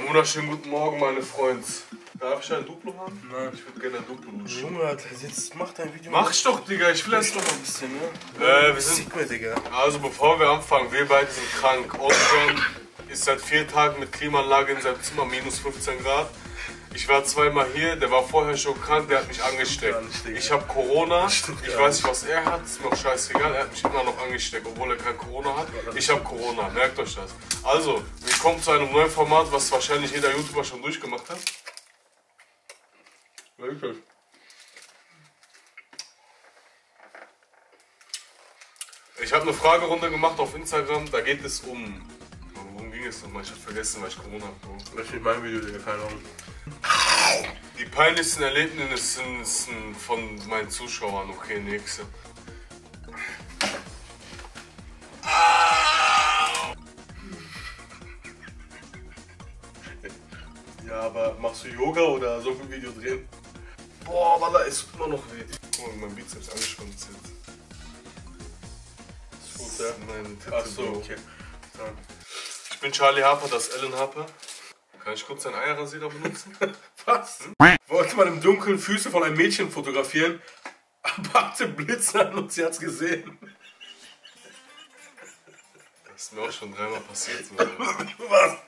Einen wunderschönen guten Morgen, meine Freunde. Darf ich ein Duplo haben? Nein. Ich würde gerne ein Duplo wünschen. Junge, jetzt mach dein Video. Mach ich doch, Digga. Ich will das doch. ein bisschen, ne? Wir sind... Mir, Digga. Also bevor wir anfangen, wir beide sind krank. Osman ist seit 4 Tagen mit Klimaanlage in seinem Zimmer, minus 15 Grad. Ich war zweimal hier, der war vorher schon krank, der hat mich angesteckt. Ich habe Corona, ich weiß nicht, was er hat, ist mir auch scheißegal, er hat mich immer noch angesteckt, obwohl er kein Corona hat. Ich habe Corona, merkt euch das. Also, willkommen zu einem neuen Format, was wahrscheinlich jeder YouTuber schon durchgemacht hat. Wirklich? Ich habe eine Fragerunde gemacht auf Instagram, da geht es um... Worum ging es nochmal? Ich habe vergessen, weil ich Corona habe. Das ist nicht mein Video, Digga, keine Ahnung. Die peinlichsten Erlebnisse von meinen Zuschauern. Okay, nächste. Ja, aber machst du Yoga oder so ein Video drehen? Boah, Wallah, es tut immer noch weh. Guck mal, mein Bizeps angespannt ist jetzt. Ist gut, ja? Meine Titte, Ach so, Bro. okay. Ja. Ich bin Charlie Harper, das ist Alan Harper. Kann ich kurz einen Eierrasierer benutzen? Was? Wollte man im Dunkeln Füße von einem Mädchen fotografieren, packte Blitz an und sie hat's gesehen. Das ist mir auch schon 3-mal passiert. So. Was?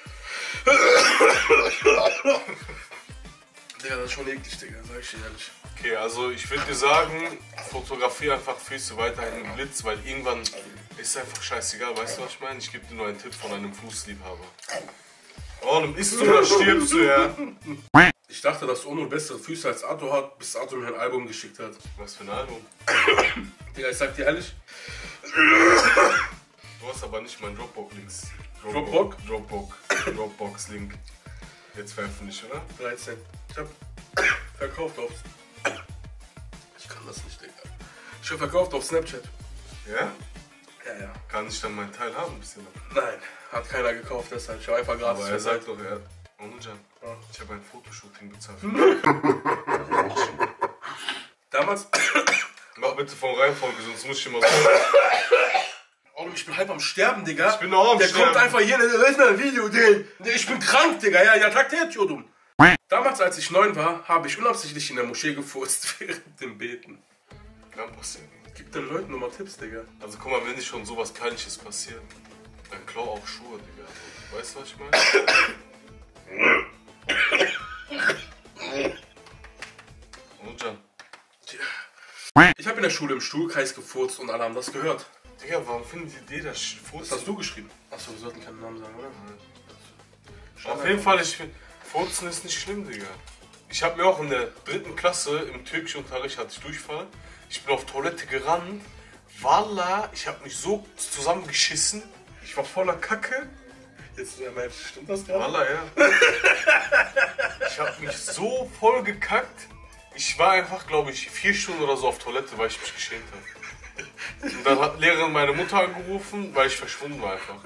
Digga, das ist schon eklig, Digga, sag ich dir ehrlich. Okay, also ich würde dir sagen, fotografiere einfach Füße weiterhin im Blitz, weil irgendwann ist einfach scheißegal, weißt du, was ich meine? Ich gebe dir nur einen Tipp von einem Fußliebhaber. Oh, dann isst du oder stirbst du, ja? Ich dachte, dass Ono bessere Füße als Arthur hat, bis Arthur mir ein Album geschickt hat. Was für ein Album? Digga, ich sag dir ehrlich. Du hast aber nicht meinen Dropbox-Links. Dropbox-Link. Jetzt veröffentlicht, oder? 13. Ich hab verkauft auf... Ich kann das nicht, Digga. Ich hab verkauft auf Snapchat. Ja? Ja, ja. Kann ich dann meinen Teil haben, ein bisschen? Nein, hat keiner gekauft, deshalb. Ich hab einfach gratis. Aber er sagt doch, Onujan, ja. ich habe ein Fotoshooting bezahlt. Damals... Mach bitte von Reihenfolge, sonst muss ich immer so... Oh, ich bin halb am Sterben, Digga. Ich bin auch am Der Sterben. kommt einfach hier, da ist ein Video, Digga. Ich bin krank, Digga. Ja, traktiert, Jodum. Damals, als ich 9 war, habe ich unabsichtlich in der Moschee gefurzt während dem Beten. Kann passieren. Gib den Leuten nochmal Tipps, Digga. Also guck mal, wenn nicht schon sowas Peinliches passiert, dann klau auch Schuhe, Digga. Weißt du, was ich meine? Onujan. Ich habe in der Schule im Stuhlkreis gefurzt und alle haben das gehört. Digga, warum findet ihr das Das Furzen? hast du geschrieben. Achso, wir sollten keinen Namen sagen, oder? Auf jeden Fall, ich finde, Furzen ist nicht schlimm, Digga. Ich habe mir auch in der 3. Klasse im Türkischunterricht hatte ich Durchfall. Ich bin auf Toilette gerannt. Wallah, ich habe mich so zusammengeschissen. Ich war voller Kacke. Jetzt, stimmt das gerade? Wallah, ja. Ich habe mich so voll gekackt. Ich war einfach, glaube ich, 4 Stunden oder so auf Toilette, weil ich mich geschämt habe. Und dann hat Lehrerin meine Mutter angerufen, weil ich verschwunden war einfach.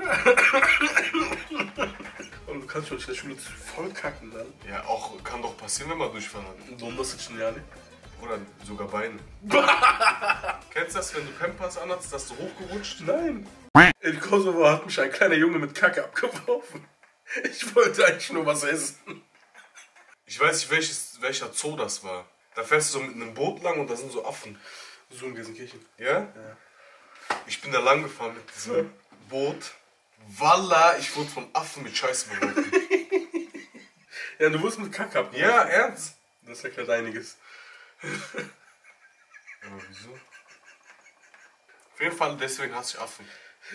Und du kannst schon in der Schule voll kacken dann. Ja, auch kann doch passieren, wenn man Durchfall hat. Und warum das jetzt schon ja nicht? Oder sogar Beine. Kennst du das, wenn du Pampers anhast, dass du hochgerutscht? Nein. In Kosovo hat mich ein kleiner Junge mit Kacke abgeworfen. Ich wollte eigentlich nur was essen. Ich weiß nicht, welcher Zoo das war. Da fährst du so mit einem Boot lang und da sind so Affen. So in Gelsenkirchen. Ja? Ja. Ich bin da lang gefahren mit diesem Boot. Wallah, ich wurde von Affen mit Scheiße beworfen. Ja, du wurdest mit Kacke abgeworfen. Ja, ernst? Das erklärt einiges. Aber wieso? Auf jeden Fall, deswegen hasse ich Affen.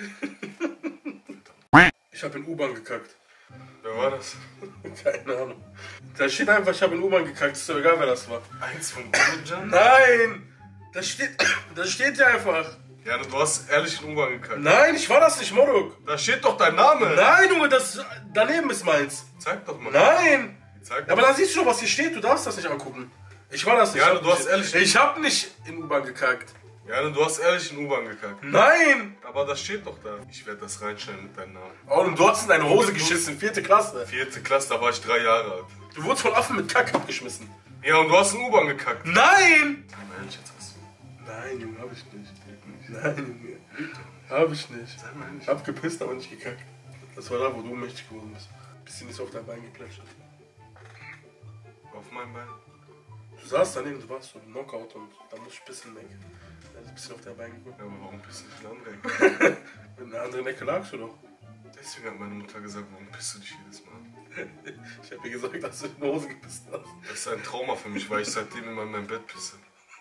Ich habe in U-Bahn gekackt. Wer war das? Keine Ahnung. Da steht einfach, ich habe in U-Bahn gekackt. Ist doch egal, wer das war. Eins von Onujan? Nein! Das steht ja einfach. Ja, du hast ehrlich in U-Bahn gekackt. Nein, ich war das nicht, Moruk. Da steht doch dein Name. Nein, Junge, das daneben ist meins. Zeig doch mal. Nein! Zeig Aber da siehst du schon, was hier steht. Du darfst das nicht angucken. Ich war das nicht. Ja, du hast ehrlich... Ich hab nicht in U-Bahn gekackt. Ja, du hast ehrlich in U-Bahn gekackt. Nein! Aber das steht doch da. Ich werde das reinschneiden mit deinem Namen. Oh, und du hast in deine Hose geschissen, 4. Klasse. 4. Klasse, da war ich 3 Jahre alt. Du wurdest von Affen mit Kacke abgeschmissen. Ja, und du hast in U-Bahn gekackt. Nein! Sag mal ehrlich, jetzt hast du. Nein, Junge, hab ich nicht. Nein, Junge. Hab ich nicht. Hab gepisst, aber nicht gekackt. Das war da, wo du mächtig geworden bist. Bisschen ist auf dein Bein geplätschert. Auf meinem Bein? Du saßt daneben, du warst so Knockout und da muss ich ein bisschen weg. Da ist ein bisschen auf dein Bein geguckt. Ja, aber warum bist du nicht in der anderen Ecke? In der anderen Ecke lagst du doch. Deswegen hat meine Mutter gesagt, warum pisst du dich jedes Mal? Ich hab ihr gesagt, dass du in die Hose gepisst hast. Das ist ein Trauma für mich, weil ich seitdem immer in meinem Bett pisse.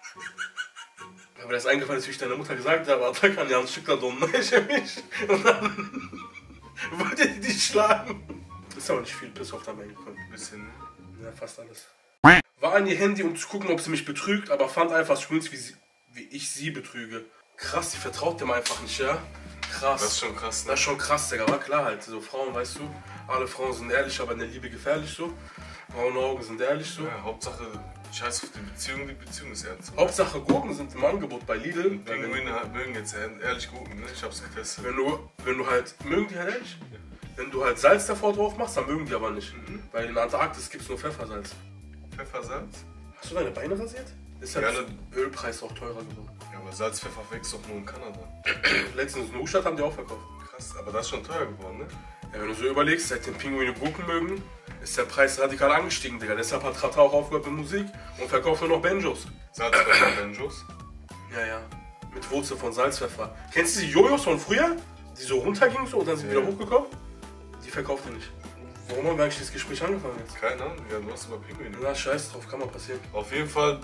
Aber das ist eingefallen, dass ich deiner Mutter gesagt habe, da kann ja ein Stück da dumm, ich mich. Und dann wollte die dich schlagen. Ist aber nicht viel Piss auf dein Bein gekommen. Ein bisschen, ne? Ja, fast alles. War an ihr Handy, um zu gucken, ob sie mich betrügt, aber fand einfach Screens, wie ich sie betrüge. Krass, die vertraut dem einfach nicht, ja? Krass. Das ist schon krass, ne? Das ist schon krass, Digga. War klar halt. So Frauen, weißt du, alle Frauen sind ehrlich, aber in der Liebe gefährlich so. Braune Augen sind ehrlich so. Ja, Hauptsache, scheiß auf die Beziehung ist ernst. Hauptsache Gurken sind im Angebot bei Lidl. Und Pinguine mögen jetzt ehrlich Gurken, ne? Ich hab's getestet. Wenn du halt, mögen die halt ehrlich? Ja. Wenn du halt Salz davor drauf machst, dann mögen die aber nicht. Weil in der Antarktis gibt's nur Pfeffersalz. Pfeffersalz? Hast du deine Beine rasiert? Ist halt Ja, Ölpreis auch teurer geworden. Ja, aber Salzpfeffer wächst doch nur in Kanada. Letztens in Neustadt haben die auch verkauft. Krass, aber das ist schon teuer geworden, ne? Ja, wenn du so überlegst, seit den Pinguine Gurken mögen, ist der Preis radikal angestiegen, Digga. Deshalb hat Rata auch aufgehört mit Musik und verkauft nur noch Banjos. Salzpfeffer-Banjos? Ja, ja. Mit Wurzel von Salzpfeffer. Kennst du die Jojos von früher? Die so runtergingen so und dann sind wieder hochgekommen? Die verkauft er nicht. Warum haben wir eigentlich das Gespräch angefangen jetzt? Keine Ahnung, ja, du hast über Pinguine. Na, scheiß drauf, kann mal passieren. Auf jeden Fall,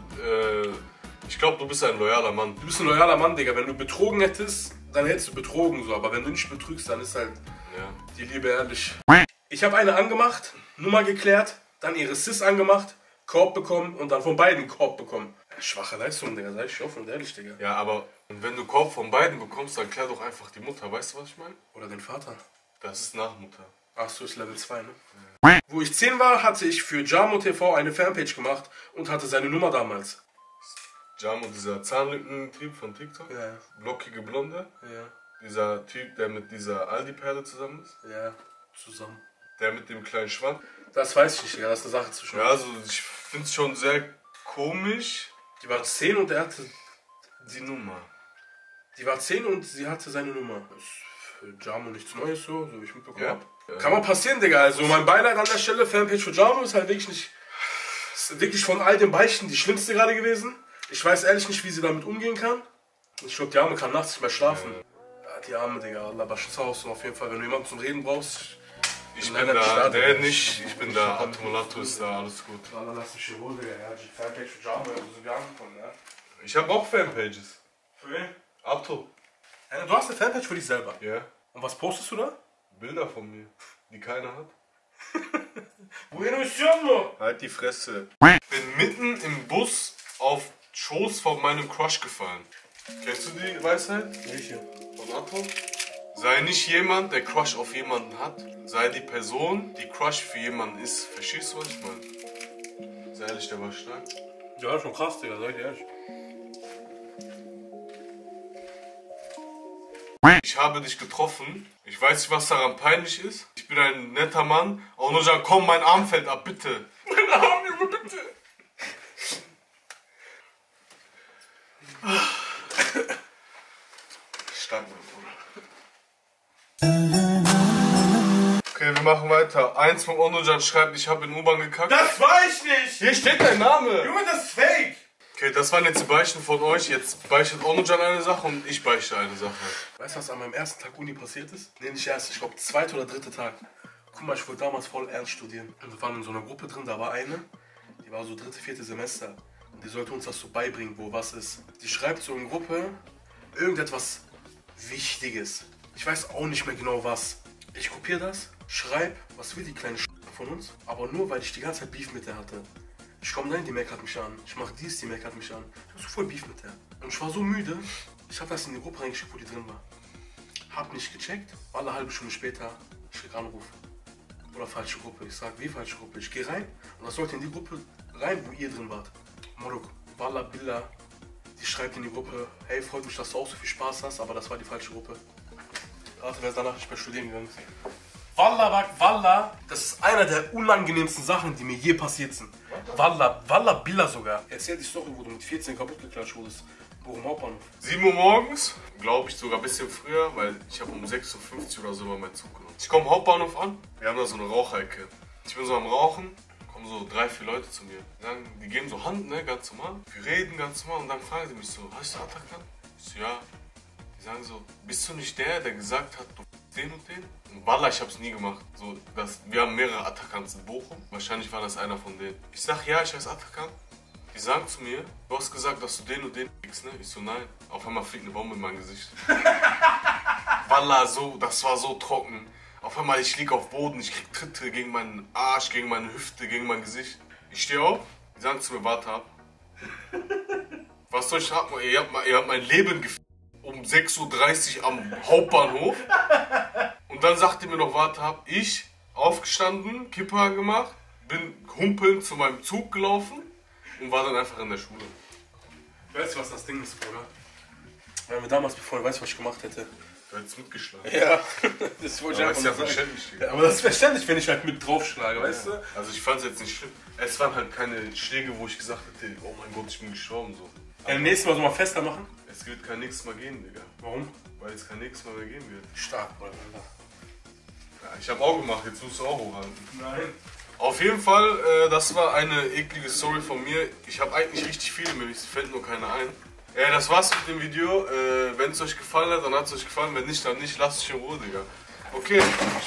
ich glaube, du bist ein loyaler Mann. Du bist ein loyaler Mann, Digga. Wenn du betrogen hättest, dann hättest du betrogen so. Aber wenn du nicht betrügst, dann ist halt die Liebe ehrlich. Ich habe eine angemacht, Nummer geklärt, dann ihre Sis angemacht, Korb bekommen und dann von beiden Korb bekommen. Ja, schwache Leistung, Digga, sag ich offen und ehrlich, Digga. Ja, aber wenn du Korb von beiden bekommst, dann klär doch einfach die Mutter. Weißt du, was ich meine? Oder den Vater. Das ist Nachmutter. Ach so, ist Level 2, ne? Ja. Wo ich 10 war, hatte ich für Jamo TV eine Fanpage gemacht und hatte seine Nummer damals. Jamo, dieser Zahnlückentyp von TikTok? Ja. Lockige Blonde? Ja. Dieser Typ, der mit dieser Aldi-Perle zusammen ist? Ja, zusammen. Der mit dem kleinen Schwanz? Das weiß ich nicht, Digga, das ist eine Sache zwischen uns. Ja, also ich finde es schon sehr komisch. Die war 10 und er hatte die Nummer. Die war 10 und sie hatte seine Nummer. Das ist für Jamo nichts Neues so wie ich mitbekommen habe. Ja. Kann mal passieren, Digga. Also mein Beileid an der Stelle, Fanpage für Jamo ist halt wirklich nicht... Ist wirklich von all den Beichten die schlimmste gerade gewesen. Ich weiß ehrlich nicht, wie sie damit umgehen kann. Ich glaube, die Arme kann nachts nicht mehr schlafen. Ja, die Arme, Digga. Allah, Baschus Haus auf jeden Fall. Wenn du jemanden zum Reden brauchst... Ich bin da, der nicht. Ich bin da. Atomolato ist da, alles gut. Allah, lass mich hier wohl, Digga. Ja, die Fanpage für Jamo, wo sie gar angekommen, ja. Ich habe auch Fanpages. Für wen? Ato. Ja, du hast eine Fanpage für dich selber. Ja. Und was postest du da? Bilder von mir, die keiner hat. Bueno siamo! Halt die Fresse. Ich bin mitten im Bus auf Schoß von meinem Crush gefallen. Kennst du die Weisheit? Welche? Von Ato? Sei nicht jemand, der Crush auf jemanden hat. Sei die Person, die Crush für jemanden ist. Verstehst du, was ich meine? Sei ehrlich, der war stark. Ja, schon krass, Digga, sag ich dir ehrlich. Ich habe dich getroffen. Ich weiß nicht, was daran peinlich ist. Ich bin ein netter Mann. Auch nur sagen, komm, mein Arm fällt ab, bitte. Mein Arm, Junge, bitte. Stark, mein Bruder. Okay, wir machen weiter. Eins vom Onojan schreibt, ich habe in U-Bahn gekackt. Das war ich nicht! Hier steht dein Name. Junge, das ist fake! Okay, das waren jetzt die Beichten von euch. Jetzt beichtet Onojan eine Sache und ich beichte eine Sache. Weißt du, was an meinem ersten Tag Uni passiert ist? Nee, nicht erst, ich glaube zweiter oder dritter Tag. Guck mal, ich wollte damals voll ernst studieren. Und wir waren in so einer Gruppe drin, da war eine, die war so dritte, vierte Semester. Und die sollte uns das so beibringen, wo was ist. Die schreibt so in Gruppe irgendetwas Wichtiges. Ich weiß auch nicht mehr genau was. Ich kopiere das, schreib, was will die kleine von uns, aber nur weil ich die ganze Zeit Beef mit der hatte. Ich komme rein, die meckert mich an. Ich mache dies, die meckert mich an. Ich habe so voll Beef mit der. Und ich war so müde, ich habe das in die Gruppe reingeschickt, wo die drin war. Hab nicht gecheckt, war eine halbe Stunde später, ich krieg Anruf. Oder falsche Gruppe. Ich sag, wie falsche Gruppe? Ich gehe rein und das sollte in die Gruppe rein, wo ihr drin wart. Morok, Wallah Billah, die schreibt in die Gruppe, hey, freut mich, dass du auch so viel Spaß hast, aber das war die falsche Gruppe. Rate, wer ist danach nicht mehr studieren gegangen ist. Wallah, das ist einer der unangenehmsten Sachen, die mir je passiert sind. Wallah Billah sogar. Erzähl die Story, wo du mit 14 kaputt geklatscht wurdest. Bochum Hauptbahnhof. 7 Uhr morgens, glaube ich sogar ein bisschen früher, weil ich habe um 6:50 Uhr oder so mal meinen Zug genommen. Ich komme Hauptbahnhof an, wir haben da so eine Raucherecke. Ich bin so am Rauchen, kommen so 3, 4 Leute zu mir. Die geben so Hand, ne, ganz normal. Wir reden ganz normal und dann fragen sie mich so, hast du Atakan? Ich so, ja. Die sagen so, bist du nicht der gesagt hat, du den und den? Und Wallah, ich hab's nie gemacht. So, wir haben mehrere Atakans in Bochum. Wahrscheinlich war das einer von denen. Ich sag, ja, ich heiße Atakan. Die sagen zu mir, du hast gesagt, dass du den und den kriegst, ne? Ich so, nein. Auf einmal fliegt eine Bombe in mein Gesicht. Wallah, so, das war so trocken. Auf einmal, ich lieg auf Boden, ich krieg Tritte gegen meinen Arsch, gegen meine Hüfte, gegen mein Gesicht. Ich stehe auf, die sagen zu mir, warte ab. Was soll ich haben? Ihr habt mein Leben gefickt. Um 6:30 Uhr am Hauptbahnhof. Und dann sagt ihr mir noch, warte ab. Ich, aufgestanden, Kippa gemacht, bin humpelnd zu meinem Zug gelaufen und war dann einfach in der Schule. Weißt du, was das Ding ist, Bruder? Wenn wir damals, bevor, weißt du, was ich gemacht hätte? Du hättest mitgeschlagen. Ja, das wollte ich einfach ja nur sagen. verständlich. Ja, aber das ist verständlich, wenn ich halt mit draufschlage, weißt du? Also ich fand es jetzt nicht schlimm. Es waren halt keine Schläge, wo ich gesagt hätte, oh mein Gott, ich bin gestorben. So. Ja, nächstes Mal so mal fester machen. Es wird kein nächstes Mal gehen, Digga. Warum? Weil es kein nächstes Mal mehr gehen wird. Stark, Bruder. Ja, ich habe auch gemacht, jetzt musst du auch hochhalten. Nein. Auf jeden Fall, das war eine eklige Story von mir. Ich habe eigentlich richtig viele, mir fällt nur keine ein. Das war's mit dem Video. Wenn es euch gefallen hat, dann hat es euch gefallen. Wenn nicht, dann nicht. Lasst euch in Ruhe, Digga. Okay,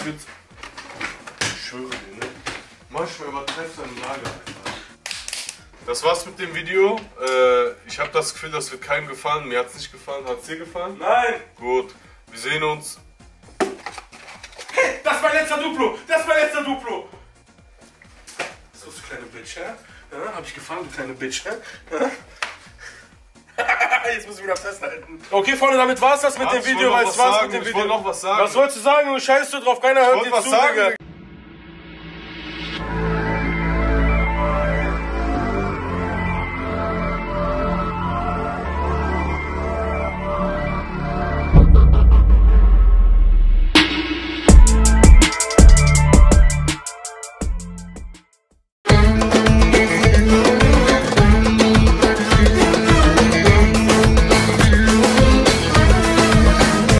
ich schwöre dir, ne? Manchmal übertrefft seine Lage, Alter. Das war's mit dem Video. Ich habe das Gefühl, das wird keinem gefallen. Mir hat's nicht gefallen. Hat's dir gefallen? Nein! Gut. Wir sehen uns. Hey, das ist mein letzter Duplo! Das ist mein letzter Duplo! So, du kleine Bitch, hä? Ja, hab ich gefangen, du kleine Bitch, hä? Ja? Jetzt müssen wir wieder festhalten. Okay, Freunde, damit war's das mit dem Video. Ich wollte noch was sagen. Was wolltest du sagen? Du scheißt du drauf, keiner hört dir zu, Digga.